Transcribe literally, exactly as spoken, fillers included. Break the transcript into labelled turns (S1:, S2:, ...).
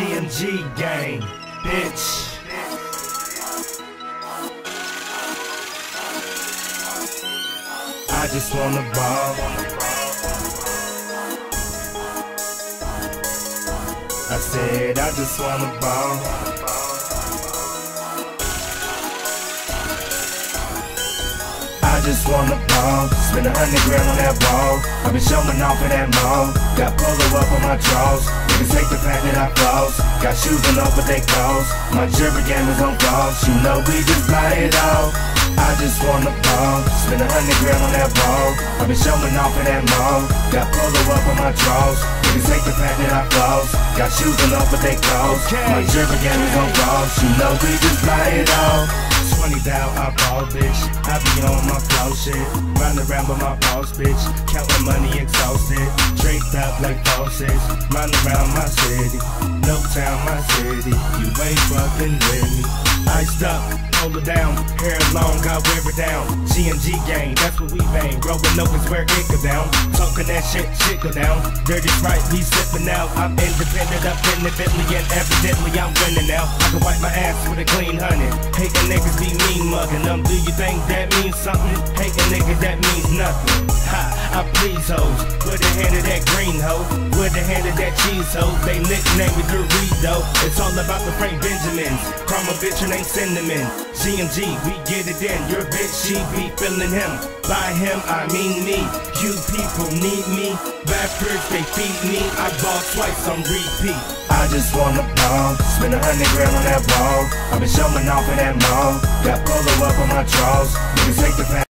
S1: G M G gang, bitch. I just wanna ball. I said I just wanna ball. I just wanna ball. Spend a hundred grand on that ball. I've been showing off at that mall. Got polo up on my drawers. Niggas hate the fact that I floss. Got shoes and know what they cost. My jewelry game is on falls. You know we just buy it all. I just wanna ball. Spend a hundred grand on that ball. I've been showing off at that mall. Got polo up on my drawers. Niggas hate the fact that I floss. Got shoes and know what they cost. My jewelry game is on falls. You know we just buy it all. twenty thou, I ball, bitch. I be on my flow shit. Run around with my boss, bitch. Counting money exhausted. Draped up like bosses. Run around my city. No town, my city. You ain't fucking with me. Iced up, hold it down. Hair long, I wear it down. G M G gang, that's what we bang. Rolling up is where it go down. Talking that shit, shit go down. Dirty right, we slipping out. I'm independent, up in the Bentley, and evidently I'm winning now. I can wipe my ass with a clean honey. Hating niggas be mean mugging them. Do you think that means something? Hating niggas, that means nothing. Ha, I please hoes. With a hand of that green hoe. With a hand of that cheese hoe. They nickname me Dorito. It's all about the Frank Benjamins. Call my bitch and ain't cinnamon. G M G, we get it in. Your bitch, she be feeling him. By him, I mean me. You people need me. Rappers, they feed me. I ball twice on repeat. I just wanna ball. Spend a hundred grand on that ball. I've been showing off at that mall. Got polo up on my drawers. Niggas hate the fact